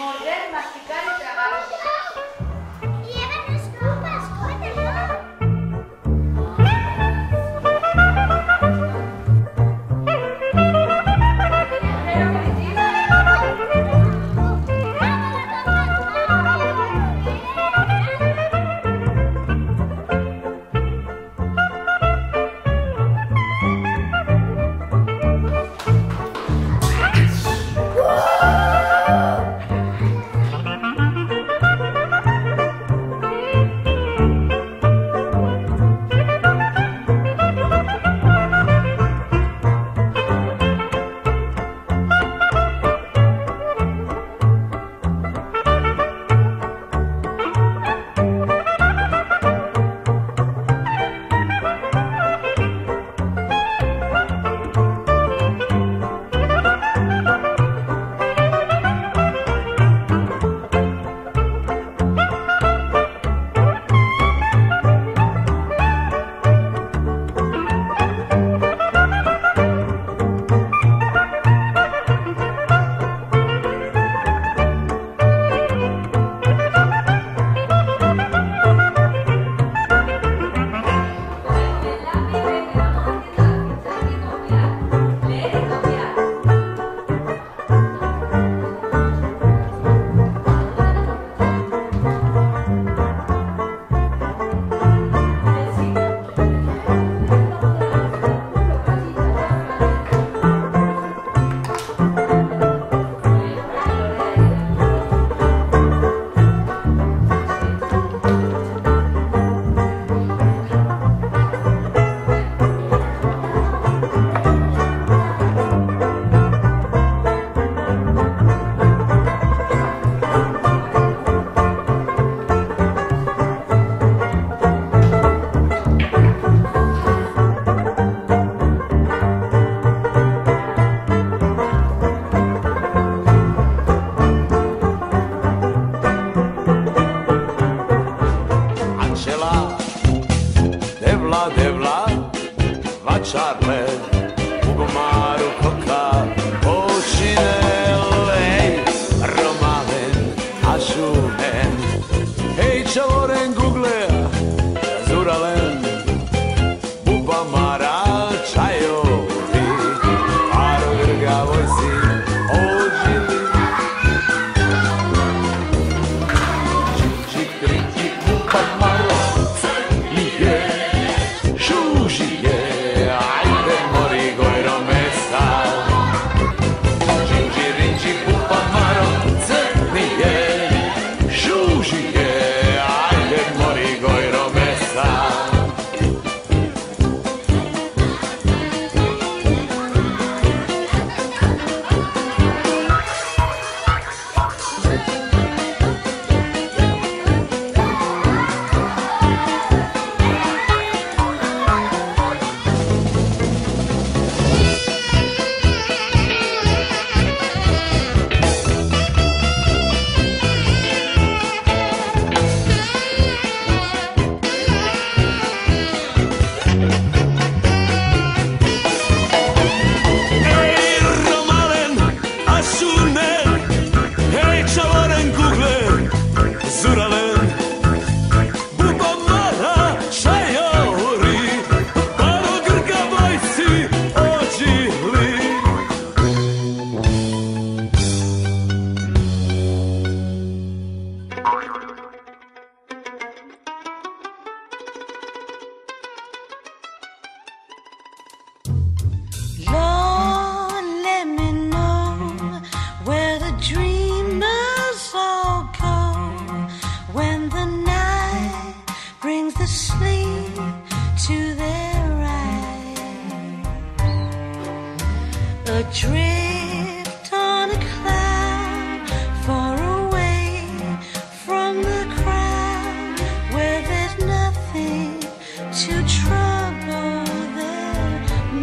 Morder, masticar y tragar. Llévanos copas, cómetelo. Devla, vačarle, u gomaru koka, očinele, romalen, ašumen, hej čavoren gugle, zuralen, buba mara, čajovi, aro grga vojsi, ožili. Čik, kriki, buba maro, Lord, let me know where the dreamers all go when the night brings the sleep to their eyes. Adrift on a cloud, far away from the crowd, where there's nothing to trouble their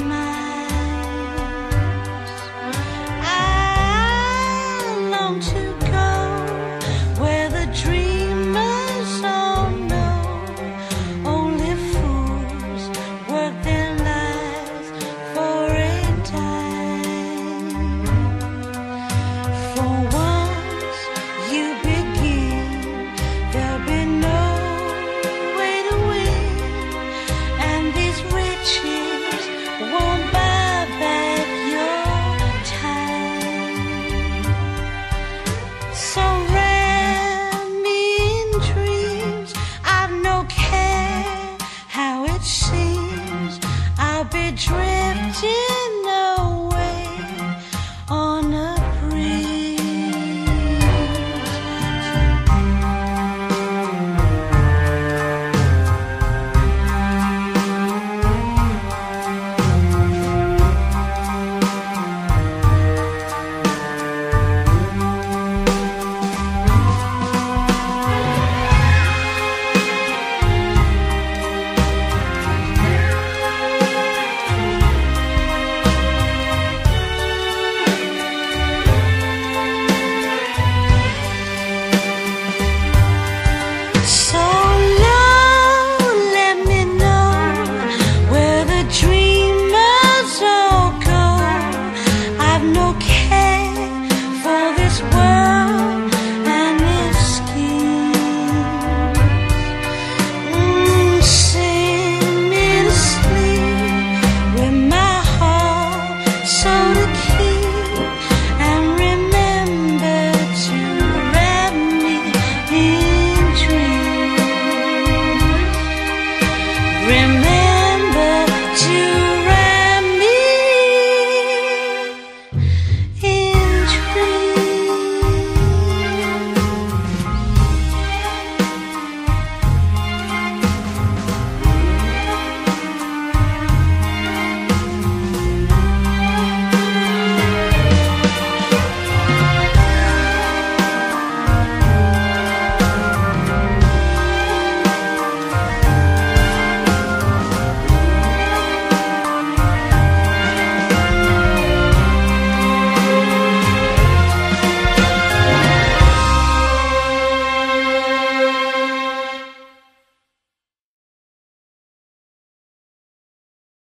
minds. I long to go where the dreamers all know only fools work their lives for a time. So